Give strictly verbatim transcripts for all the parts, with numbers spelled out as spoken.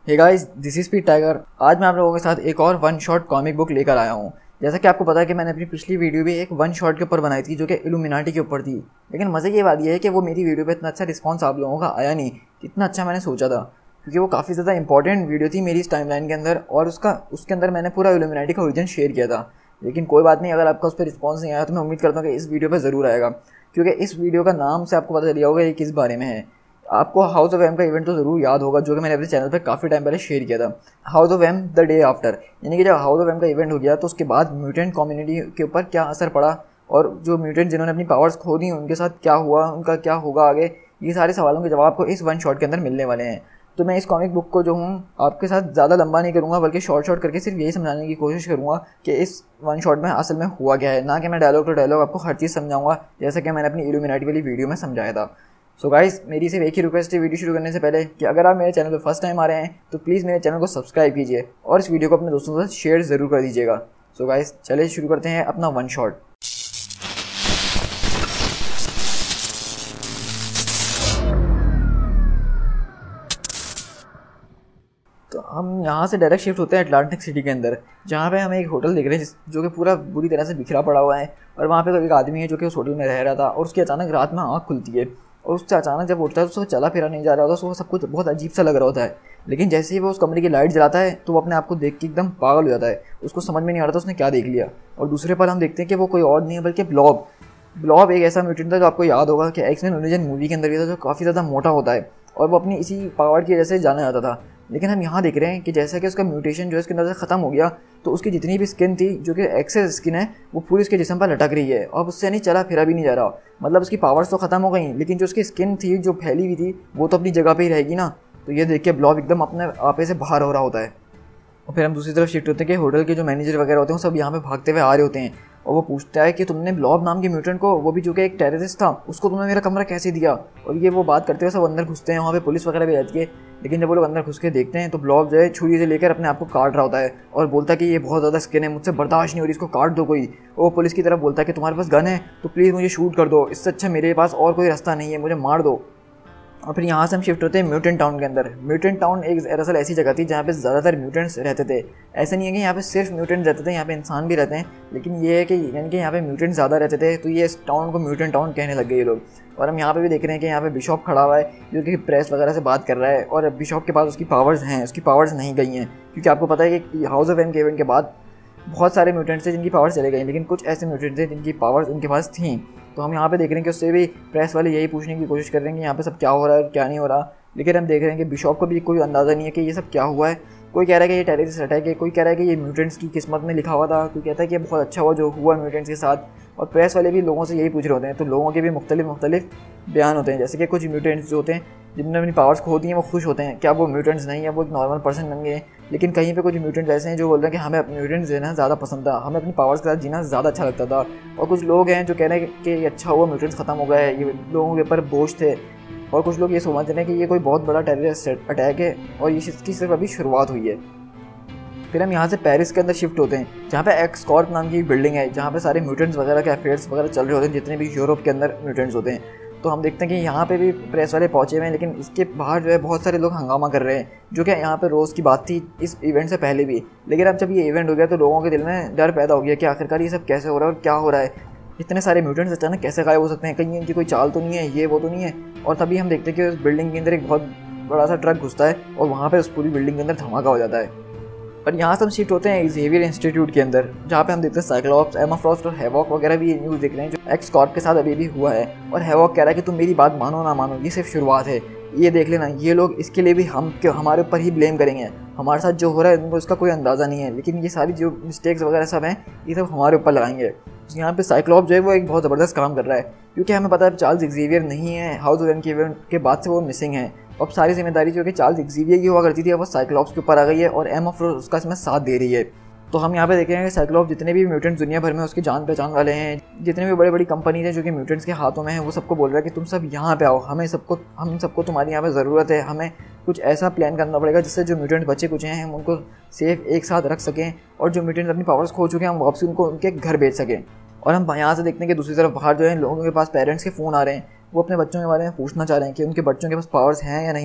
Hey guys, this is speed tiger. आज मैं आप लोगों के साथ एक और वन शॉट कॉमिक बुक लेकर आया हूँ। जैसा कि आपको पता है कि मैंने अपनी पिछली वीडियो भी एक वन शॉट के ऊपर बनाई थी जो कि इल्यूमिनाटी के ऊपर थी। लेकिन मज़े की बात यह है कि वो मेरी वीडियो पे इतना अच्छा रिस्पांस आप लोगों का आया नहीं, इतना अच्छा मैंने सोचा था, क्योंकि वो काफ़ी ज़्यादा इंपॉर्टेंट वीडियो थी मेरी इस टाइमलाइन के अंदर, और उसका उसके अंदर मैंने पूरा इल्यूमिनाटी का ओरिजिन शेयर किया था। लेकिन कोई बात नहीं, अगर आपका उस पर रिस्पॉन्स नहीं आया तो मैं उम्मीद करता हूँ कि इस वीडियो पर ज़रूर आएगा, क्योंकि इस वीडियो का नाम से आपको पता चलिए होगा ये किस बारे में है। आपको हाउस ऑफ एम का इवेंट तो ज़रूर याद होगा, जो कि मैंने अपने चैनल पे काफ़ी टाइम पहले शेयर किया था। House of M the day after, यानी कि जब हाउस ऑफ एम का इवेंट हो गया तो उसके बाद म्यूटेंट कम्युनिटी के ऊपर क्या असर पड़ा, और जो म्यूटेंट जिन्होंने अपनी पावर्स खो दी उनके साथ क्या हुआ, उनका क्या होगा आगे, ये सारे सवालों के जवाब आपको इस वन शॉट के अंदर मिलने वाले हैं। तो मैं इस कॉमिक बुक को जो हूँ आपके साथ ज़्यादा लंबा नहीं करूँगा, बल्कि शॉर्ट शॉर्ट करके सिर्फ यही समझाने की कोशिश करूँगा कि इस वन शॉट में असल में हुआ क्या है, ना कि मैं डायलॉग टू डायलॉग आपको हर चीज़ समझाऊंगा जैसा कि मैंने अपनी इल्यूमिनाटी वाली वीडियो में समझाया था। सो so गाइस, मेरी सिर्फ एक ही रिक्वेस्ट है वीडियो शुरू करने से पहले कि अगर आप मेरे चैनल पर फर्स्ट टाइम आ रहे हैं तो प्लीज़ मेरे चैनल को सब्सक्राइब कीजिए और इस वीडियो को अपने दोस्तों के साथ शेयर ज़रूर कर दीजिएगा। सो so गाइस, चलिए शुरू करते हैं अपना वन शॉट। तो हम यहाँ से डायरेक्ट शिफ्ट होते हैं अटलांटिक सिटी के अंदर, जहाँ पे हमें एक होटल दिख रहा है जो कि पूरा बुरी तरह से बिखरा पड़ा हुआ है, और वहाँ पे एक आदमी है जो कि उस होटल में रह रहा था, और उसकी अचानक रात में आँख खुलती है, और उससे अचानक जब उठता है तो उसको चला फिरा नहीं जा रहा होता, उसको सब कुछ बहुत अजीब सा लग रहा होता है। लेकिन जैसे ही वो उस कमरे की लाइट जलाता है तो वो अपने आप को देख के एकदम पागल हो जाता है, उसको समझ में नहीं आ रहा था उसने क्या देख लिया। और दूसरे पर हम देखते हैं कि वो कोई और नहीं है बल्कि ब्लॉब। ब्लॉब एक ऐसा म्यूटेंट था जो आपको याद होगा कि एक्स-मेन ओरिजिन मूवी के अंदर भी था, जो काफ़ी ज़्यादा मोटा होता है और वो अपनी इसी पावर की वजह से जाना जाता था। लेकिन हम यहाँ देख रहे हैं कि जैसा कि उसका म्यूटेशन जो है उसके अंदर से ख़त्म हो गया, तो उसकी जितनी भी स्किन थी जो कि एक्सेस स्किन है वो पूरी उसके जिस्म पर लटक रही है, और उससे नहीं चला फिरा भी नहीं जा रहा। मतलब उसकी पावर्स तो ख़त्म हो गई, लेकिन जो उसकी स्किन थी जो फैली हुई थी वो तो अपनी जगह पे ही रहेगी ना। तो ये देख के ब्लॉब एकदम अपने आपे से बाहर हो रहा होता है। और फिर हम दूसरी तरफ शिफ्ट होते हैं कि होटल के जो मैनेजर वगैरह होते हैं वो सब यहाँ पे भागते हुए आ रहे होते हैं, और वो पूछता है कि तुमने ब्लॉब नाम के म्यूटेंट को, वो भी जो कि एक टेररिस्ट था, उसको तुमने मेरा कमरा कैसे दिया। और ये वो बात करते हुए सब अंदर घुसते हैं, वहाँ पे पुलिस वगैरह भी रहती है। लेकिन जब वो लोग अंदर घुस के देखते हैं तो ब्लॉब जो है छुरी से लेकर अपने आप को काट रहा होता है, और बोलता है कि ये बहुत ज़्यादा स्किन है, मुझसे बर्दाश्त नहीं हो रही, इसको काट दो कोई। वो पुलिस की तरफ बोलता है कि तुम्हारे पास गन है तो प्लीज़ मुझे शूट कर दो, इससे अच्छा मेरे पास और कोई रास्ता नहीं है, मुझे मार दो। और फिर यहाँ से हम शिफ्ट होते हैं म्यूटेंट टाउन के अंदर। म्यूटेंट टाउन एक दरअसल ऐसी जगह थी जहाँ पे ज़्यादातर म्यूटेंट्स रहते थे। ऐसा नहीं है कि यहाँ पे सिर्फ म्यूटेंट रहते थे, यहाँ पे इंसान भी रहते हैं, लेकिन ये है कि यानी कि यहाँ पे म्यूटेंट ज़्यादा रहते थे, तो ये इस टाउन को म्यूटेंट टाउन कहने लग गए ये लोग। और हम यहाँ पे भी देख रहे हैं कि यहाँ पे बिशॉप खड़ा हुआ है जो कि प्रेस वगैरह से बात कर रहा है, और बिशॉप के पास उसकी पावर्स हैं, उसकी पावर्स नहीं गई हैं, क्योंकि आपको पता है कि हाउस ऑफ एम के इवेंट के बाद बहुत सारे म्यूटेंट्स थे जिनकी पावर्स चले गई, लेकिन कुछ ऐसे म्यूटेंट थे जिनकी पावर्स उनके पास थी। तो हम यहाँ पे देख रहे हैं कि उससे भी प्रेस वाले यही पूछने की कोशिश कर रहे हैं कि यहाँ पे सब क्या हो रहा है क्या नहीं हो रहा। लेकिन हम देख रहे हैं कि बिशॉप को भी कोई अंदाज़ा नहीं है कि ये सब क्या हुआ है। कोई कह रहा है कि ये टेररिस्ट अटैक है, कोई कह रहा है कि ये म्यूटेंट्स की किस्मत में लिखा हुआ था, कोई कहता है कि ये बहुत अच्छा हुआ जो हुआ म्यूटेंट्स के साथ। और प्रेस वाले भी लोगों से यही पूछ रहे होते हैं, तो लोगों के भी मुख्तलिफ मुख्तलिफ बयान होते हैं। जैसे कि कुछ म्यूटेंट्स जो होते हैं जिन्होंने अपनी पावर्स खो दी हैं वो खुश होते हैं, क्या वो म्यूटेंट्स नहीं है, वो एक नॉर्मल पर्सन बन गए हैं। लेकिन कहीं पे कुछ म्यूटेंट्स ऐसे हैं जो बोल रहे हैं कि हमें अपने म्यूटेंट्स जो है ना ज़्यादा पसंद था, हमें अपनी पावर्स के साथ जीना ज़्यादा अच्छा लगता था। और कुछ लोग हैं जो कह रहे हैं कि ये अच्छा हुआ म्यूटेंट्स ख़त्म हो गए, ये लोगों के ऊपर बोझ थे। और कुछ लोग ये समझ रहे हैं कि ये कोई बहुत बड़ा टेररिस्ट अटैक है और ये इसकी सिर्फ अभी शुरुआत हुई है। फिर हम यहाँ से पेरिस के अंदर शिफ्ट होते हैं, जहाँ पे एक्सकॉर्प नाम की एक बिल्डिंग है, जहाँ पे सारे म्यूटेंट्स वगैरह के अफेयर्स वगैरह चल रहे होते हैं, जितने भी यूरोप के अंदर म्यूटेंट्स होते हैं। तो हम देखते हैं कि यहाँ पे भी प्रेस वाले पहुँचे हुए हैं, लेकिन इसके बाहर जो है बहुत सारे लोग हंगामा कर रहे हैं, जो कि यहाँ पे रोज़ की बात थी इस इवेंट से पहले भी। लेकिन अब जब ये इवेंट हो गया तो लोगों के दिल में डर पैदा हो गया कि आखिरकार ये सब कैसे हो रहा है और क्या हो रहा है, इतने सारे म्यूटेंट्स अचानक कैसे गायब हो सकते हैं, कहीं इनकी कोई चाल तो नहीं है, ये वो तो नहीं है। और तभी हम देखते हैं कि उस बिल्डिंग के अंदर एक बहुत बड़ा सा ट्रक घुसता है और वहाँ पे उस पूरी बिल्डिंग के अंदर धमाका हो जाता है। और यहाँ से हम शिफ्ट होते हैं एक्सेवियर इंस्टीट्यूट के अंदर, जहाँ पे हम देखते हैं साइक्लॉप्स, एमा फ्रॉस्ट और हैवॉक वगैरह भी ये न्यूज़ देख रहे हैं जो एक्स कॉर्प के साथ अभी भी हुआ है। और हैवॉक कह रहा है कि तुम मेरी बात मानो ना मानो, ये सिर्फ शुरुआत है, ये देख लेना, ये लोग इसके लिए भी हम क्यों हमारे ऊपर ही ब्लेम करेंगे, हमारे साथ जो हो रहा है उनको इसका कोई अंदाज़ा नहीं है, लेकिन ये सारी जो मिस्टेक्स वगैरह सब हैं ये सब हमारे ऊपर लगाएंगे। यहाँ पे साइक्लॉप जो है वो एक बहुत ज़बरदस्त काम कर रहा है, क्योंकि हमें पता है चार्ल्स एक्सेवियर नहीं है, हाउस ऑफ एम के इवेंट के बाद से वो मिसिंग है। अब सारी जिम्मेदारी जो कि चार्ल्स एक्सेवियर की हुआ करती थी वो साइक्लॉप्स के ऊपर आ गई है, और एमा फ्रॉस्ट उसका इसमें साथ दे रही है। तो हम यहाँ पे देख रहे हैं कि साइक्लॉप्स जितने भी म्यूटेंट्स दुनिया भर में उसके जान पहचान वाले हैं, जितने भी बड़ी बड़ी कंपनीज हैं जो कि म्यूटेंट्स के हाथों में हैं, वो सबको बोल रहा है कि तुम सब यहाँ पे आओ, हमें सबको हम सबको तुम्हारी यहाँ पे ज़रूरत है, हमें कुछ ऐसा प्लान करना पड़ेगा जिससे जो म्यूटेंट बचे कुछ हैं हम उनको सेफ एक साथ रख सकें, और जो म्यूटेंट्स अपनी पावर्स खो चुके हैं हम वापसी उनको उनके घर भेज सकें। और हम यहाँ से देखते हैं कि दूसरी तरफ बाहर जो है लोगों के पास पेरेंट्स के फ़ोन आ रहे हैं, वो अपने बच्चों के बारे में पूछना चाह रहे हैं कि उनके बच्चों के पास पावर्स हैं या नहीं।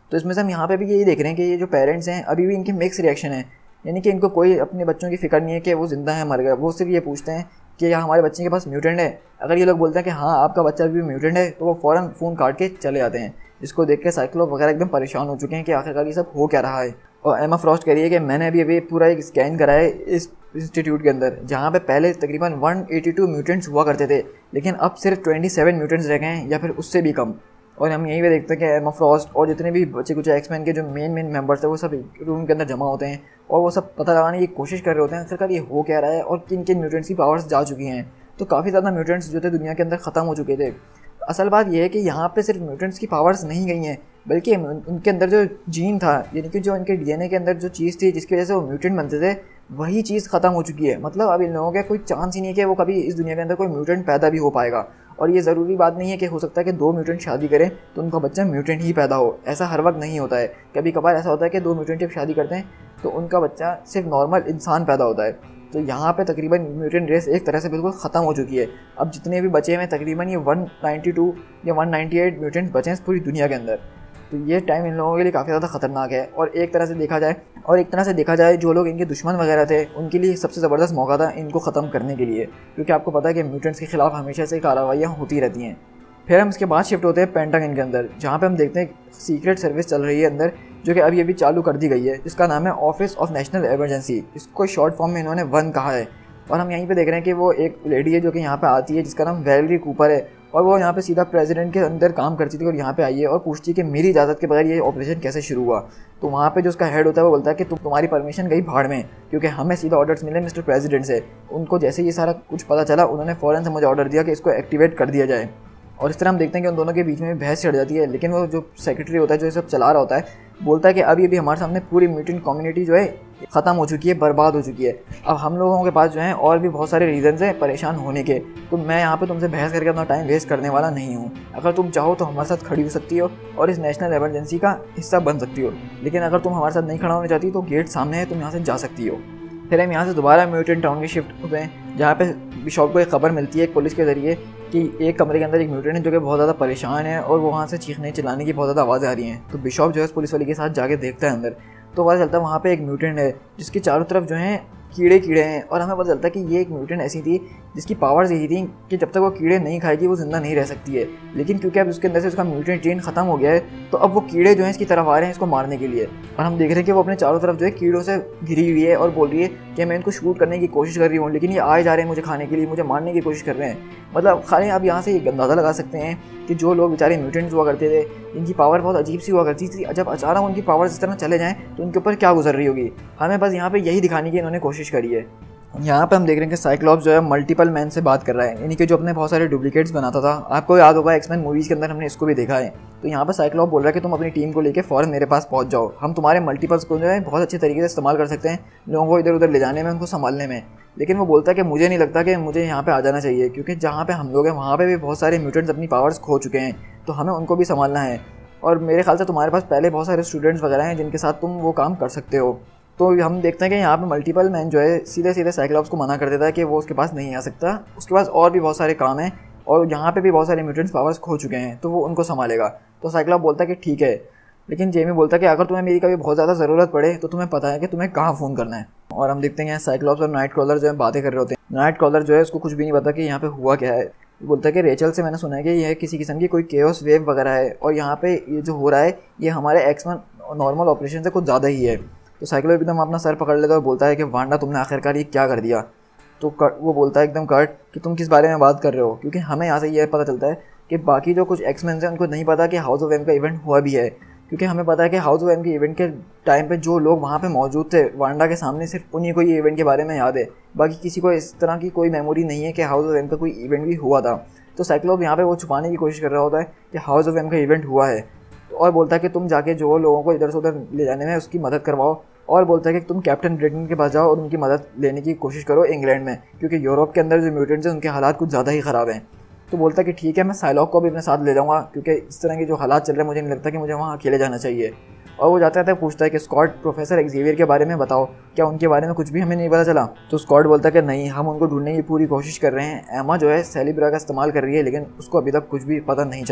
तो इसमें से हम यहाँ पे भी यही देख रहे हैं कि ये जो पेरेंट्स हैं अभी भी इनकी मिक्स रिएक्शन है, यानी कि इनको कोई अपने बच्चों की फिक्र नहीं है कि वो जिंदा है मर गए। वो सिर्फ ये पूछते हैं कि या हमारे बच्चे के पास म्यूटेंट है। अगर ये लोग बोलते हैं कि हाँ आपका बच्चा भी म्यूटेंट है तो वो फ़ौरन फ़ोन काट के चले जाते हैं, जिसको देख के साइक्लोप वगैरह एकदम परेशान हो चुके हैं कि आखिरकार ये सब हो क्या रहा है। और एमा फ्रॉस्ट कह रही है कि मैंने अभी अभी पूरा एक स्कैन करा है इस इंस्टीट्यूट के अंदर, जहाँ पे पहले तकरीबन एक सौ बयासी म्यूटेंट्स हुआ करते थे, लेकिन अब सिर्फ सत्ताईस म्यूटेंट्स रह गए हैं या फिर उससे भी कम। और हम यहीं पे देखते हैं कि एमा फ्रॉस्ट और जितने भी बच्चे कुछ एक्समैन के जो मेन मेन मेंबर्स हैं वो सब रूम के अंदर जमा होते हैं और वो सब पता लगाने की कोशिश कर रहे होते हैं आखिरकार ये हो क्या रहा है और किन किन म्यूटेंट्स की पावर्स जा चुकी हैं। तो काफ़ी ज़्यादा म्यूटेंट्स जो थे दुनिया के अंदर ख़त्म हो चुके थे। असल बात यह है कि यहाँ पे सिर्फ म्यूटेंट्स की पावर्स नहीं गई हैं, बल्कि उनके अंदर जो जीन था, यानी कि जो इनके डीएनए के अंदर जो चीज़ थी जिसकी वजह से वो म्यूटेंट बनते थे, वही चीज़ ख़त्म हो चुकी है। मतलब अब इन लोगों का कोई चांस ही नहीं है कि वो कभी इस दुनिया के अंदर कोई म्यूटेंट पैदा भी हो पाएगा। और ये ज़रूरी बात नहीं है कि हो सकता है कि दो म्यूटेंट शादी करें तो उनका बच्चा म्यूटेंट ही पैदा हो, ऐसा हर वक्त नहीं होता है। कभी कभार ऐसा होता है कि दो म्यूटेंट जब शादी करते हैं तो उनका बच्चा सिर्फ नॉर्मल इंसान पैदा होता है। तो यहाँ पे तकरीबन म्यूटेंट रेस एक तरह से बिल्कुल ख़त्म हो चुकी है। अब जितने भी बचे हैं तकरीबन ये एक सौ बानवे या एक सौ अट्ठानवे म्यूटेंट्स बचे हैं पूरी दुनिया के अंदर। तो ये टाइम इन लोगों के लिए काफ़ी ज़्यादा ख़तरनाक है। और एक तरह से देखा जाए और एक तरह से देखा जाए जो लोग इनके दुश्मन वगैरह थे उनके लिए सबसे ज़बरदस्त मौका था इनको ख़त्म करने के लिए, क्योंकि आपको पता है कि म्यूटेंट्स के खिलाफ हमेशा से कार्रवाइयाँ होती रहती हैं। फिर हम इसके बाद शिफ्ट होते हैं पेंटागन के अंदर, जहाँ पे हम देखते हैं सीक्रेट सर्विस चल रही है अंदर, जो कि अभी अभी चालू कर दी गई है, जिसका नाम है ऑफिस ऑफ नेशनल इमरजेंसी। इसको शॉर्ट फॉर्म में इन्होंने वन कहा है। और हम यहीं पे देख रहे हैं कि वो एक लेडी है जो कि यहाँ पे आती है जिसका नाम वैलेरी कूपर है, और वो यहाँ पे सीधा प्रेसिडेंट के अंदर काम करती थी और यहाँ पे आई है और पूछती है कि मेरी इजाज़त के बगैर ये ऑपरेशन कैसे शुरू हुआ। तो वहाँ पे जो उसका हेड होता है वो बोलता है कि तुम तुम्हारी परमिशन गई भाड़ में, क्योंकि हमें सीधा ऑर्डर्स मिले मिस्टर प्रेसिडेंट से। उनको जैसे ये सारा कुछ पता चला उन्होंने फ़ौरन से मुझे ऑर्डर दिया कि इसको एक्टिवेट कर दिया जाए। और इस तरह हम देखते हैं कि उन दोनों के बीच में बहस छिड़ जाती है, लेकिन वो जो सेक्रेटरी होता है जो ये सब चला रहा होता है बोलता है कि अभी अभी हमारे सामने पूरी म्यूटेंट कम्युनिटी जो है ख़त्म हो चुकी है, बर्बाद हो चुकी है। अब हम लोगों के पास जो है और भी बहुत सारे रीज़न्स हैं परेशान होने के, तो मैं यहाँ पे तुमसे बहस करके अपना टाइम वेस्ट करने वाला नहीं हूँ। अगर तुम चाहो तो हमारे साथ खड़ी हो सकती हो और इस नेशनल इमरजेंसी का हिस्सा बन सकती हो, लेकिन अगर तुम हमारे साथ नहीं खड़ा होना चाहती तो गेट सामने है, तुम यहाँ से जा सकती हो। फिर हम यहाँ से दोबारा म्यूटेंट टाउन में शिफ्ट होते हैं, जहाँ पे बिशॉप को एक खबर मिलती है एक पुलिस के ज़रिए कि एक कमरे के अंदर एक म्यूटेंट है जो कि बहुत ज़्यादा परेशान है और वहाँ से चीखने चिल्लाने की बहुत ज़्यादा आवाज़ आ रही हैं। तो बिशॉप जो है उस पुलिस वाले के साथ जाके देखता है अंदर, तो पता चलता है वहाँ पे एक म्यूटेंट है जिसके चारों तरफ जो है कीड़े कीड़े हैं। और हमें पता चलता है कि ये एक म्यूटेंट ऐसी थी जिसकी पावर्स यही थी कि जब तक वो कीड़े नहीं खाएगी वो जिंदा नहीं रह सकती है। लेकिन क्योंकि अब उसके अंदर से उसका म्यूटेंट जीन खत्म हो गया है तो अब वो कीड़े जो हैं इसकी तरफ आ रहे हैं इसको मारने के लिए। और हम देख रहे हैं कि वो अपने चारों तरफ जो है कीड़ों से घिरी हुई है और बोल रही है कि मैं इनको शूट करने की कोशिश कर रही हूँ, लेकिन ये आए जा रहे हैं मुझे खाने के लिए, मुझे मारने की कोशिश कर रहे हैं। मतलब खाली आप यहाँ से एक अंदाज़ा लगा सकते हैं कि जो लोग बेचारे म्यूटेंट्स हुआ करते थे, इनकी पावर बहुत अजीब सी हुआ करती थी, जब अचानक उनकी पावर इस तरह चले जाएँ तो उनके ऊपर क्या गुजर रही होगी। हमें बस यहाँ पे यही दिखाने की इन्होंने कोशिश करी है। यहाँ पे हम देख रहे हैं कि साइक्लॉप्स जो है मल्टीपल मैन से बात कर रहा है, यानी कि जो अपने बहुत सारे डुप्लीकेट्स बनाता था। आपको याद होगा एक्समैन मूवीज़ के अंदर हमने इसको भी देखा है। तो यहाँ पर साइक्लॉप बोल रहा है कि तुम अपनी टीम को लेकर फ़ौरन मेरे पास पहुँच जाओ, हम तुम्हारे मल्टीपल्स को जो है बहुत अच्छे तरीके से इस्तेमाल कर सकते हैं लोगों को इधर उधर ले जाने में, उनको संभालने में। लेकिन वो बोलता है कि मुझे नहीं लगता कि मुझे यहाँ पे आ जाना चाहिए, क्योंकि जहाँ पे हम लोग हैं वहाँ पे भी बहुत सारे म्यूटेंट्स अपनी पावर्स खो चुके हैं, तो हमें उनको भी संभालना है। और मेरे ख्याल से तुम्हारे पास पहले बहुत सारे स्टूडेंट्स वगैरह हैं जिनके साथ तुम वो काम कर सकते हो। तो हम देखते हैं कि यहाँ पे मल्टीपल मैन जो है सीधे सीधे साइक्लॉप्स को मना कर देता है कि वो उसके पास नहीं आ सकता, उसके पास और भी बहुत सारे काम हैं और यहाँ पे भी बहुत सारे म्यूटेंट्स पावर्स खो चुके हैं तो वो उनको संभालेगा। तो साइक्लॉप बोलता है कि ठीक है, लेकिन जेमी बोलता है कि अगर तुम्हें मेरी कभी बहुत ज़्यादा ज़रूरत पड़े तो तुम्हें पता है कि तुम्हें कहाँ फ़ोन करना है। और हम देखते हैं साइक्लॉप्स और नाइट क्रॉलर जो है बातें कर रहे होते हैं। नाइट क्रॉलर जो है उसको कुछ भी नहीं पता कि यहाँ पे हुआ क्या है। बोलता है कि रेचल से मैंने सुना है कि यह किसी किस्म की कोई केओस वेव वगैरह है और यहाँ पे ये जो हो रहा है ये हमारे एक्समैन नॉर्मल ऑपरेशन से कुछ ज़्यादा ही है। तो साइक्लॉप एकदम अपना सर पकड़ लेता है और बोलता है कि वांडा तुमने आखिरकार ये क्या कर दिया। तो वो बोलता है एकदम कट कि तुम किस बारे में बात कर रहे हो, क्योंकि हमें यहाँ से यह पता चलता है कि बाकी जो कुछ एक्समैन हैं उनको नहीं पता कि हाउस ऑफ एम का इवेंट हुआ भी है, क्योंकि हमें पता है कि हाउस ऑफ एम के इवेंट के टाइम पे जो लोग वहाँ पे मौजूद थे वांडा के सामने सिर्फ उन्हीं को ये इवेंट के बारे में याद है, बाकी किसी को इस तरह की कोई मेमोरी नहीं है कि हाउस ऑफ एम का कोई इवेंट भी हुआ था। तो साइक्लॉप यहाँ पे वो छुपाने की कोशिश कर रहा होता है कि हाउस ऑफ एम का इवेंट हुआ है और बोलता है कि तुम जाके जो लोगों को इधर से उधर ले जाने में उसकी मदद करवाओ, और बोलता है कि तुम कैप्टन ब्रिटेन के पास जाओ और उनकी मदद लेने की कोशिश करो इंग्लैंड में, क्योंकि यूरोप के अंदर जो म्यूटेंट्स हैं उनके हालात कुछ ज़्यादा ही ख़राब हैं। तो बोलता है कि ठीक है मैं साइलॉक को भी अपने साथ ले जाऊँगा, क्योंकि इस तरह के जो हालात चल रहे हैं मुझे नहीं लगता कि मुझे वहाँ अकेले जाना चाहिए। और वो जाता है पूछता है कि स्कॉट प्रोफेसर एक्सेवियर के बारे में बताओ, क्या उनके बारे में कुछ भी हमें नहीं पता चला। तो स्कॉट बोलता है कि नहीं, हम उनको ढूंढने की पूरी कोशिश कर रहे हैं। एमा जो है सेलिब्रा का इस्तेमाल कर रही है लेकिन उसको अभी तक कुछ भी पता नहीं चला।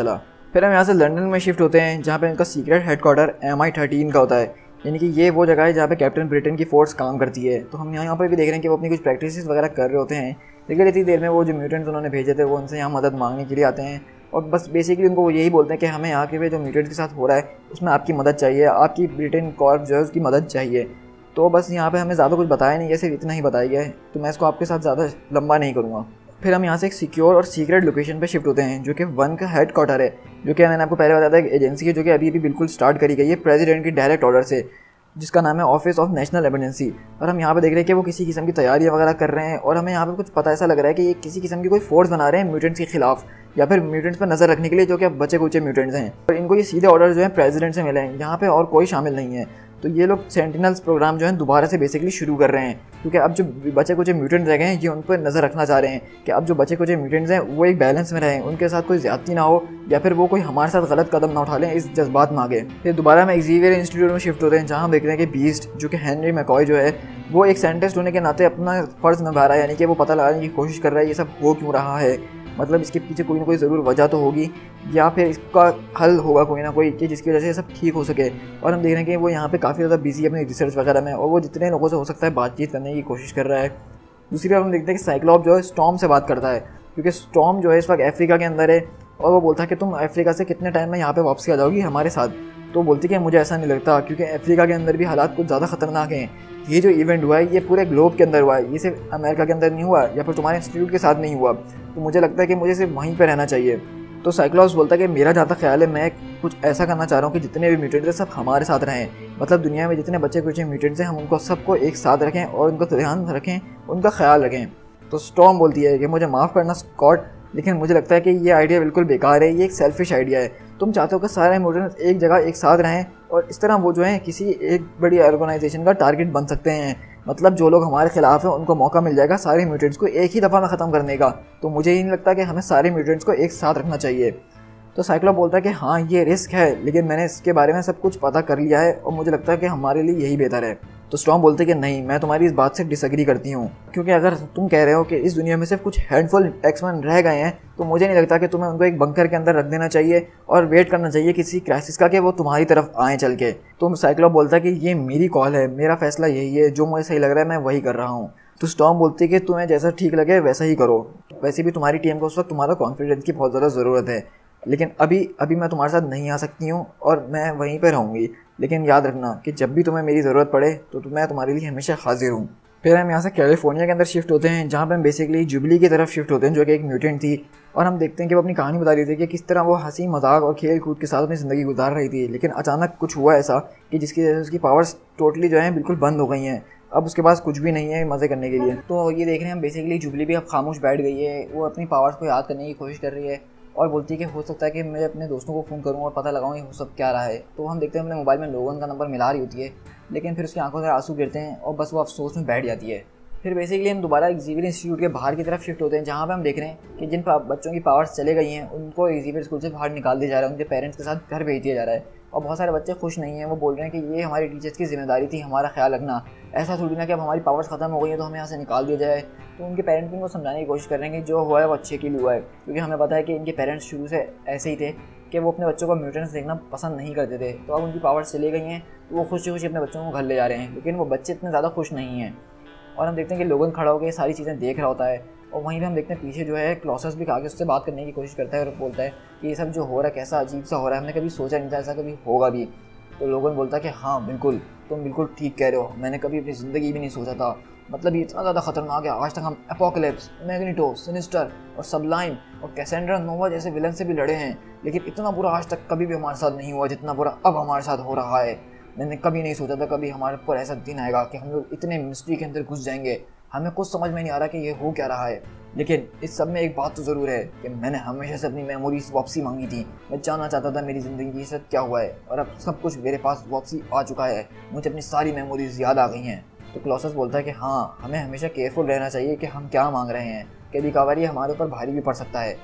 फिर हम यहाँ से लंदन में शिफ्ट होते हैं जहाँ पे इनका secret headquarter M I thirteen का होता है, यानी कि ये वो जगह है जहाँ पे कैप्टन ब्रिटेन की फोर्स काम करती है। तो हम यहाँ यहाँ पर भी देख रहे हैं कि वो अपनी कुछ प्रैक्टिस वगैरह कर रहे होते हैं, लेकिन इतनी देर में वो जो म्यूटेंट्स उन्होंने भेजे थे वो उनसे यहाँ मदद मांगने के लिए आते हैं और बस बेसिकली उनको वो यही बोलते हैं कि हमें यहाँ के जो म्यूटेंट्स के साथ हो रहा है उसमें आपकी मदद चाहिए, आपकी ब्रिटेन कॉर्प जो है उसकी मदद चाहिए। तो बस यहाँ पे हमें ज़्यादा कुछ बताया नहीं है, सिर्फ इतना ही बताया गया है, तो मैं इसको आपके साथ ज़्यादा लंबा नहीं करूँगा। फिर हम यहाँ से एक सिक्योर और सीक्रेट लोकेशन पे शिफ्ट होते हैं जो कि वन का हेड क्वार्टर है, जो कि मैंने आपको पहले बताया था एक एजेंसी है जो कि अभी अभी बिल्कुल स्टार्ट करी गई है प्रेसिडेंट की डायरेक्ट ऑर्डर से, जिसका नाम है ऑफिस ऑफ नेशनल इमरजेंसी। और हम यहाँ पे देख रहे हैं कि वो किसी किस्म की तैयारियां वगैरह कर रहे हैं और हमें यहाँ पे कुछ पता ऐसा लग रहा है कि ये किसी किस्म की कोई फोर्स बना रहे हैं म्यूटेंट्स के खिलाफ या फिर म्यूटेंट्स पर नज़र रखने के लिए, जो कि अब बचे कुचे म्यूटेंट्स हैं। और इनको ये सीधे ऑर्डर जो है प्रेसिडेंट से मिले हैं, यहाँ पे और कोई शामिल नहीं है। तो ये लोग सेंटिनल्स प्रोग्राम जो है दोबारा से बेसिकली शुरू कर रहे हैं, क्योंकि अब जो बचे कुछ म्यूटेंट्स रह गए हैं ये उन पर नज़र रखना चाह रहे हैं कि अब जो बचे कुछ म्यूटेंट्स हैं वो एक बैलेंस में रहें, उनके साथ कोई ज़्यादती ना हो या फिर वो कोई हमारे साथ गलत कदम ना उठा लें, इस जज्बात में आगे। फिर दोबारा हम एक्सेवियर इंस्टीट्यूट में शिफ्ट होते हैं जहाँ हम देख रहे हैं कि बीस्ट जो कि हेनरी मैकॉय जो है वो एक साइंटिस्ट होने के नाते अपना फ़र्ज़ निभा रहा है, यानी कि वो पता लगाने की कोशिश कर रहा है ये सब हो क्यों रहा है, मतलब इसके पीछे कोई ना कोई ज़रूर वजह तो होगी या फिर इसका हल होगा कोई ना कोई कि जिसकी वजह से सब ठीक हो सके। और हम देख रहे हैं कि वो यहाँ पे काफ़ी ज़्यादा बिजी है अपनी रिसर्च वगैरह में और वो जितने लोगों से हो सकता है बातचीत करने की कोशिश कर रहा है। दूसरी बार हम देखते हैं कि साइक्लॉप जो है स्टॉर्म से बात करता है, क्योंकि स्टॉर्म जो है इस वक्त अफ्रीका के अंदर है और वो बोलता है कि तुम अफ्रीका से कितने टाइम में यहाँ पर वापसी आ जाओगी हमारे साथ। तो बोलती कि मुझे ऐसा नहीं लगता, क्योंकि अफ्रीका के अंदर भी हालात कुछ ज़्यादा खतरनाक हैं। ये जो इवेंट हुआ है ये पूरे ग्लोब के अंदर हुआ है, ये सिर्फ अमेरिका के अंदर नहीं हुआ या फिर तुम्हारे इंस्टीट्यूट के साथ नहीं हुआ, तो मुझे लगता है कि मुझे सिर्फ वहीं पे रहना चाहिए। तो साइक्लॉप्स बोलता है कि मेरा जहाँ तक ख्याल है मैं कुछ ऐसा करना चाह रहा हूँ कि जितने भी म्यूटेंट्स हैं सब हमारे साथ रहें, मतलब दुनिया में जितने बच्चे कुछ म्यूटेंट्स हैं हम उनको सबको एक साथ रखें और उनको ध्यान रखें, उनका ख्याल रखें। तो स्टॉर्म बोलती है कि मुझे माफ़ करना स्कॉट, लेकिन मुझे लगता है कि ये आइडिया बिल्कुल बेकार है, ये एक सेल्फिश आइडिया है। तुम चाहते हो कि सारे म्यूटेंट्स एक जगह एक साथ रहें और इस तरह वो जो है किसी एक बड़ी ऑर्गेनाइजेशन का टारगेट बन सकते हैं, मतलब जो लोग हमारे खिलाफ हैं उनको मौका मिल जाएगा सारे म्यूटेंट्स को एक ही दफ़ा में ख़त्म करने का। तो मुझे ही नहीं लगता कि हमें सारे म्यूटेंट्स को एक साथ रखना चाहिए। तो साइक्लॉप बोलता है कि हाँ ये रिस्क है, लेकिन मैंने इसके बारे में सब कुछ पता कर लिया है और मुझे लगता है कि हमारे लिए यही बेहतर है। तो स्टॉर्म बोलते हैं कि नहीं, मैं तुम्हारी इस बात से डिसएग्री करती हूँ, क्योंकि अगर तुम कह रहे हो कि इस दुनिया में सिर्फ कुछ हैंडफुल एक्समैन रह गए हैं तो मुझे नहीं लगता कि तुम्हें उनको एक बंकर के अंदर रख देना चाहिए और वेट करना चाहिए किसी क्राइसिस का कि वो तुम्हारी तरफ आए चल के। तो साइक्लॉप बोलता है कि ये मेरी कॉल है, मेरा फैसला यही है, जो मुझे सही लग रहा है मैं वही कर रहा हूँ। तो स्टॉर्म बोलती है कि तुम्हें जैसा ठीक लगे वैसा ही करो, वैसे भी तुम्हारी टीम को उस वक्त तुम्हारा कॉन्फिडेंस की बहुत ज़्यादा ज़रूरत है, लेकिन अभी अभी मैं तुम्हारे साथ नहीं आ सकती हूँ और मैं वहीं पर रहूँगी, लेकिन याद रखना कि जब भी तुम्हें मेरी ज़रूरत पड़े तो मैं तुम्हारे लिए हमेशा हाजिर हूँ। फिर हम यहाँ से कैलिफोर्निया के अंदर शिफ्ट होते हैं जहाँ पे हम बेसिकली जुबली की तरफ शिफ्ट होते हैं जो कि एक म्यूटेंट थी, और हम देखते हैं कि वो अपनी कहानी बता रही थी कि किस तरह वो हंसी मजाक और खेल कूद के साथ अपनी ज़िंदगी गुजार रही थी, लेकिन अचानक कुछ हुआ ऐसा कि जिसकी वजह से उसकी पावर्स टोटली जो है बिल्कुल बंद हो गई हैं। अब उसके पास कुछ भी नहीं है मज़े करने के लिए। तो ये देख रहे हैं हम बेसिकली जुबली भी अब खामोश बैठ गई है, वो अपनी पावर्स को याद करने की कोशिश कर रही है और बोलती है कि हो सकता है कि मैं अपने दोस्तों को फ़ोन करूँ और पता लगाऊँ कि वो सब क्या रहा है। तो हम देखते हैं अपने मोबाइल में लोगन का नंबर मिला रही होती है, लेकिन फिर उसकी आंखों से आंसू गिरते हैं और बस वो अफसोस में बैठ जाती है। फिर बेसिकली हम दोबारा एक्सेवियर इंस्टीट्यूट के बाहर की तरफ शिफ्ट होते हैं जहाँ पे हम देख रहे हैं कि जिन बच्चों की पावर्स चले गई हैं उनको एक्सेवियर स्कूल से बाहर निकाल दिया जा रहा है, उनके पेरेंट्स के साथ घर भेज दिया जा रहा है और बहुत सारे बच्चे खुश नहीं हैं। वो बोल रहे हैं कि ये हमारी टीचर्स की जिम्मेदारी थी हमारा ख्याल रखना, ऐसा थोड़ी ना कि अब हमारी पावर्स ख़त्म हो गई है तो हमें यहाँ से निकाल दिया जाए। तो उनके पेरेंट्स भी उनको समझाने की कोशिश कर रहे हैं कि जो हुआ है वो अच्छे के लिए हुआ है, क्योंकि हमें पता है कि इनके पेरेंट्स शुरू से ऐसे ही थे कि वो अपने बच्चों को म्यूटेंट्स देखना पसंद नहीं करते थे। तो अब उनकी पावर्स चली गई हैं तो वो खुशी खुशी अपने बच्चों को घर ले जा रहे हैं, लेकिन वो बच्चे इतने ज़्यादा खुश नहीं हैं। और हम देखते हैं कि लोगन खड़ा होकर ये सारी चीज़ें देख रहा होता है और वहीं पे हम देखते हैं पीछे जो है क्लॉसस भी आगे उससे बात करने की कोशिश करता है और बोलता है कि ये सब जो हो रहा है कैसा अजीब सा हो रहा है, हमने कभी सोचा नहीं था ऐसा कभी होगा भी। तो लोगन बोलता है कि हाँ बिल्कुल, तुम बिल्कुल ठीक कह रहे हो, मैंने कभी अपनी ज़िंदगी भी नहीं सोचा था, मतलब ये इतना ज़्यादा खतरनाक है। आज तक हम एपोकलिप्स, मैग्नेटो, सिनिस्टर और सबलाइम और कैसेंड्रा नोवा जैसे विलन से भी लड़े हैं, लेकिन इतना बुरा आज तक कभी भी हमारे साथ नहीं हुआ जितना बुरा अब हमारे साथ हो रहा है। मैंने कभी नहीं सोचा था कभी हमारे ऊपर ऐसा दिन आएगा कि हम लोग इतने मिस्ट्री के अंदर घुस जाएंगे, हमें कुछ समझ में नहीं आ रहा कि ये हो क्या रहा है। लेकिन इस सब में एक बात तो ज़रूर है कि मैंने हमेशा से अपनी मेमोरीज वापसी मांगी थी, मैं जानना चाहता था मेरी ज़िंदगी के साथ क्या हुआ है और अब सब कुछ मेरे पास वापसी आ चुका है, मुझे अपनी सारी मेमोरीज याद आ गई हैं। तो क्लॉसस बोलता है कि हाँ हमें हमेशा केयरफुल रहना चाहिए कि हम क्या मांग रहे हैं, कभी कभार ये हमारे ऊपर भारी भी पड़ सकता है।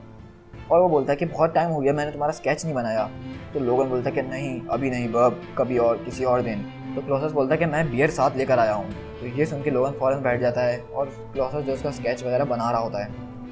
और वो बोलता है कि बहुत टाइम हो गया मैंने तुम्हारा स्केच नहीं बनाया। तो लोगन बोलता है कि नहीं अभी नहीं बब, कभी और किसी और दिन। तो क्लॉसस बोलता है कि मैं बियर साथ लेकर आया हूँ। तो ये सुन के लोगन फ़ौरन बैठ जाता है और क्लॉसस जो उसका स्केच वगैरह बना रहा होता है।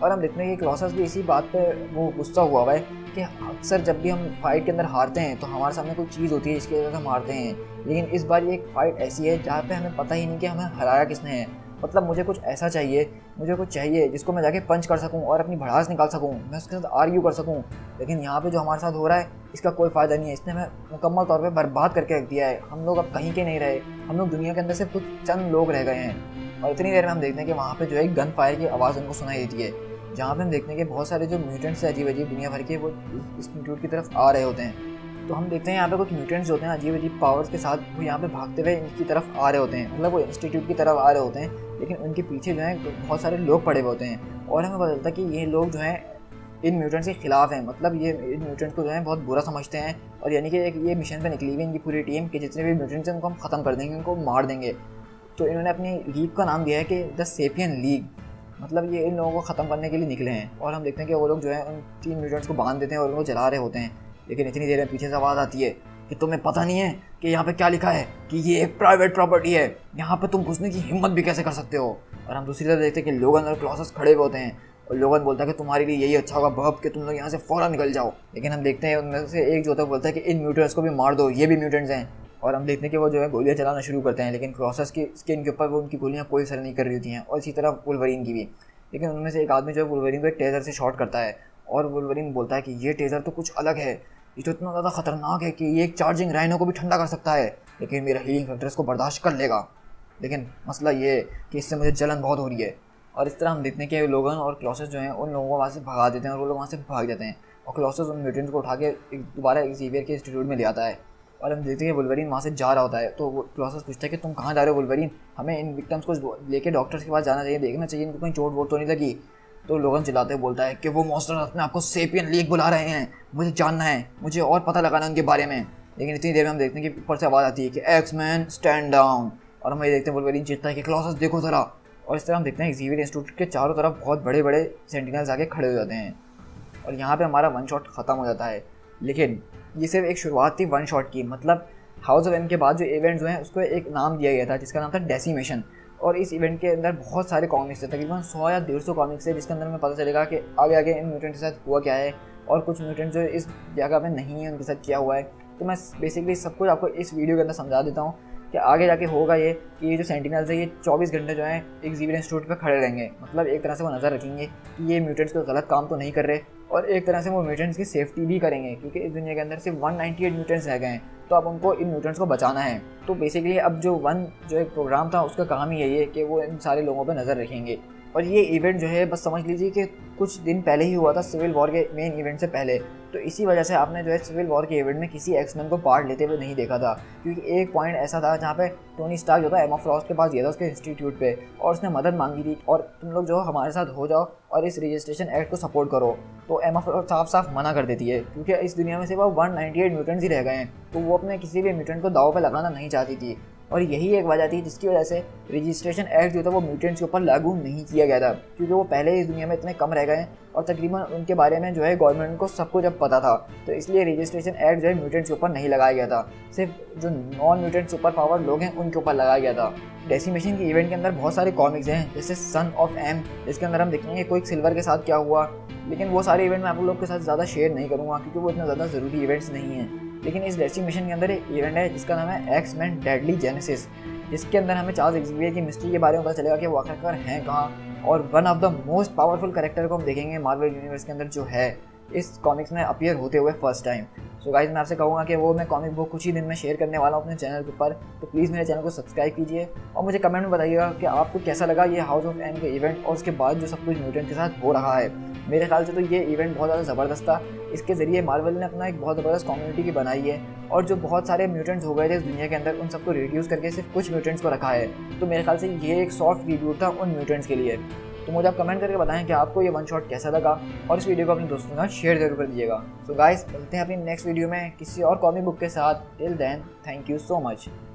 और हम देखते हैं कि क्लॉसस भी इसी बात पे वो गुस्सा हुआ हुआ है कि अक्सर जब भी हम फाइट के अंदर हारते हैं तो हमारे सामने कोई चीज़ होती है जिसकी वजह से हम हारते हैं, लेकिन इस बार ये एक फ़ाइट ऐसी है जहाँ पे हमें पता ही नहीं कि हमें हराया किसने है। मतलब मुझे कुछ ऐसा चाहिए, मुझे कुछ चाहिए जिसको मैं जाके पंच कर सकूं और अपनी भड़ास निकाल सकूं, मैं उसके साथ आर्ग्यू कर सकूं, लेकिन यहाँ पे जो हमारे साथ हो रहा है इसका कोई फ़ायदा नहीं है। इसने हमें मुकम्मल तौर पे बर्बाद करके रख दिया है। हम लोग अब कहीं के नहीं रहे, हम लोग दुनिया के अंदर सिर्फ कुछ चंद लोग रह गए हैं। और इतनी देर में हम देखते हैं कि वहाँ पर जो है गन फायर की आवाज़ उनको सुनाई देती है, जहाँ पे हम देखते हैं कि बहुत सारे जो म्यूटेंट्स हैं अजीब अजीब दुनिया भर के, वो इस इंस्टीट्यूट की तरफ आ रहे होते हैं। तो हम देखते हैं यहाँ पे कुछ म्यूटेंट्स होते हैं अजीब अजीब पावर्स के साथ, वो यहाँ पे भागते हुए इनकी तरफ आ रहे होते हैं, मतलब वो इंस्टीट्यूट की तरफ आ रहे होते हैं, लेकिन उनके पीछे जो है बहुत सारे लोग पड़े हुए होते हैं। और हमें पता चलता है कि ये लोग जो हैं इन म्यूटेंट्स के खिलाफ हैं, मतलब ये इन म्यूटेंट्स को जो है बहुत बुरा समझते हैं। और यानी कि एक ये मिशन पे निकली हुई इनकी पूरी टीम कि जितने भी म्यूटेंट्स हैं उनको हम ख़त्म कर देंगे, उनको मार देंगे। तो इन्होंने अपनी लीग का नाम दिया है कि द सेपियन लीग, मतलब ये इन लोगों को ख़त्म करने के लिए निकले हैं। और हम देखते हैं कि वो लोग जो है उन तीन म्यूटेंट्स को बांध देते हैं और उनको जला रहे होते हैं, लेकिन इतनी देर में पीछे से आवाज़ आती है कि तुम्हें पता नहीं है कि यहाँ पे क्या लिखा है, कि ये एक प्राइवेट प्रॉपर्टी है, यहाँ पे तुम घुसने की हिम्मत भी कैसे कर सकते हो। और हम दूसरी तरफ देखते हैं कि लोगन और क्लॉसस खड़े हुए होते हैं और लोगन बोलता है कि तुम्हारे लिए यही अच्छा होगा बहब कि तुम लोग यहाँ से फ़ौरन निकल जाओ। लेकिन हम देखते हैं उनमें से एक जो होता है बोलता है कि इन म्यूटेंट्स को भी मार दो, ये भी म्यूटेंट्स हैं। और हम देखते हैं कि वो जो है गोलियाँ चलाना शुरू करते हैं, लेकिन क्लॉसस की स्किन के ऊपर वो उनकी गोलियाँ कोई असर नहीं कर रही होती हैं, और इसी तरह वुल्वरीन की भी। लेकिन उनमें से एक आदमी जो है वुल्वरीन को एक टेज़र से शॉट करता है, और वुल्वरीन बोलता है कि ये टेज़र तो कुछ अलग है, ये तो इतना ज़्यादा ख़तरनाक है कि ये एक चार्जिंग राइनो को भी ठंडा कर सकता है, लेकिन मेरा हीलिंग फैक्टर इसको बर्दाश्त कर लेगा। लेकिन मसला ये है कि इससे मुझे जलन बहुत हो रही है। और इस तरह हम देखते हैं कि लोगन और क्लॉसस जो हैं उन लोगों को वहाँ से भगा देते हैं और वो लोग वहाँ से भाग जाते हैं, और क्लॉसस उन म्यूटेंट्स को उठा के दोबारा एक्सेवियर के इंस्टीट्यूट में ले आता है। और हम देखते हैं कि वुल्वरीन वहाँ से जा रहा होता है, तो वो क्लॉसस पूछता है कि तुम कहाँ जा रहे हो वुल्वरीन, हमें इन विक्टिम्स को लेके डॉक्टर्स के पास जाना चाहिए, देखना चाहिए इनको कहीं चोट वोट तो नहीं लगी। तो लोगन चिल्लाते हुए बोलता है कि वो मॉन्स्टर अपने आपको सेपियन लीग बुला रहे हैं, मुझे जानना है, मुझे और पता लगाना उनके बारे में। लेकिन इतनी देर में हम देखते हैं कि ऊपर से आवाज़ आती है कि एक्स मैन स्टैंड डाउन, और हम ये देखते हैं वुल्वरीन चिल्लाता है कि क्लॉसस देखो ज़रा। और इस तरह हम देखते हैं एक्सेवियर इंस्टीट्यूट के चारों तरफ बहुत बड़े बड़े सेंटिनल्स आके खड़े हो जाते हैं, और यहाँ पे हमारा वन शॉट ख़त्म हो जाता है। लेकिन ये सिर्फ एक शुरुआत थी वन शॉट की, मतलब हाउस ऑफ एम के बाद जो इवेंट्स हुए हैं उसको एक नाम दिया गया था जिसका नाम था डेसिमेशन। और इस इवेंट के अंदर बहुत सारे कॉमिक्स थे, तकरीबन सौ या डेढ़ सौ कॉमिक्स थे, जिसके अंदर हमें पता चलेगा कि आगे आगे इन म्यूटेंट के साथ हुआ क्या है, और कुछ म्यूटेंट जो इस जगह पे नहीं है उनके साथ क्या हुआ है। तो मैं बेसिकली सब कुछ आपको इस वीडियो के अंदर समझा देता हूँ कि आगे जाके होगा ये कि ये जो सेंटिनल्स है ये चौबीस घंटे जो है एक्सेवियर इंस्टीट्यूट पे खड़े रहेंगे, मतलब एक तरह से वो नज़र रखेंगे कि ये म्यूटेंट्स को गलत काम तो नहीं कर रहे, और एक तरह से वो म्यूटेंट्स की सेफ्टी भी करेंगे, क्योंकि इस दुनिया के अंदर सिर्फ वन नाइंटी एट म्यूटेंट्स रह गए हैं, तो अब उनको इन म्यूटेंट्स को बचाना है। तो बेसिकली अब जो वन जो एक प्रोग्राम था उसका काम ही यही है कि वो इन सारे लोगों पर नज़र रखेंगे। और ये इवेंट जो है बस समझ लीजिए कि कुछ दिन पहले ही हुआ था, सिविल वॉर के मेन इवेंट से पहले। तो इसी वजह से आपने जो है सिविल वॉर के इवेंट में किसी एक्समैन को पार्ट लेते हुए नहीं देखा था, क्योंकि एक पॉइंट ऐसा था जहाँ पे टोनी स्टार्क जो था एमा फ्रॉस्ट के पास गया था उसके इंस्टीट्यूट पे, और उसने मदद मांगी थी और तुम लोग जो हमारे साथ हो जाओ और इस रजिस्ट्रेशन एक्ट को सपोर्ट करो। तो एमा फ्रॉस्ट साफ साफ मना कर देती है, क्योंकि इस दुनिया में सिर्फ वन नाइंटी एट म्यूटेंट्स ही रह गए हैं, तो वो अपने किसी भी म्यूटेंट को दाव पे लगाना नहीं चाहती थी। और यही एक वजह थी जिसकी वजह से रजिस्ट्रेशन एक्ट जो था वो म्यूटेंट्स के ऊपर लागू नहीं किया गया था, क्योंकि वो पहले इस दुनिया में इतने कम रह गए हैं और तकरीबन उनके बारे में जो है गवर्नमेंट को सब कुछ अब पता था, तो इसलिए रजिस्ट्रेशन एक्ट जो है म्यूटेंट्स के ऊपर नहीं लगाया गया था, सिर्फ जो नॉन म्यूटेंट सुपर पावर लोग हैं उनके ऊपर लगाया गया था। डेसिमेशन की इवेंट के अंदर बहुत सारे कॉमिक्स हैं, जैसे सन ऑफ एम, जिसके अंदर हम देखेंगे कोई सिल्वर के साथ क्या हुआ, लेकिन वो सारे इवेंट मैं आप लोग के साथ ज़्यादा शेयर नहीं करूँगा क्योंकि वो इतना ज़्यादा ज़रूरी इवेंट्स नहीं हैं। लेकिन इस डेसिमेशन के अंदर एक इवेंट है जिसका नाम है एक्स मैन डेडली जेनेसिस, जिसके अंदर हमें चार्ल्स एक्सेवियर की मिस्ट्री के बारे में पता चलेगा कि वो आखिरकार हैं कहाँ, और one of the most powerful character को हम देखेंगे मार्वल यूनिवर्स के अंदर जो है इस कॉमिक्स में अपीयर होते हुए फर्स्ट टाइम। सो गाइज मैं आपसे कहूँगा कि वो मैं कॉमिक बुक कुछ ही दिन में शेयर करने वाला हूँ अपने चैनल के ऊपर, तो प्लीज़ मेरे चैनल को सब्सक्राइब कीजिए और मुझे कमेंट में बताइएगा कि आपको कैसा लगा ये हाउस ऑफ एम के इवेंट और उसके बाद जो सब कुछ म्यूटेंट के साथ हो रहा है। मेरे ख्याल से तो ये इवेंट बहुत ज़्यादा ज़बरदस्त था, इसके ज़रिए मार्वल ने अपना एक बहुत ज़बरदस्त कम्युनिटी की बनाई है, और जो बहुत सारे म्यूटेंट्स हो गए थे इस दुनिया के अंदर उन सबको रिड्यूस करके सिर्फ कुछ म्यूटेंट्स को रखा है। तो मेरे ख्याल से ये एक सॉफ्ट रिव्यूट था उन म्यूटेंट्स के लिए। तो मुझे आप कमेंट करके बताएं कि आपको ये वन शॉट कैसा लगा, और इस वीडियो को अपने दोस्तों के साथ शेयर जरूर कर दीजिएगा। सो गाइस मिलते हैं अपनी नेक्स्ट वीडियो में किसी और कॉमिक बुक के साथ। Till then thank you so much.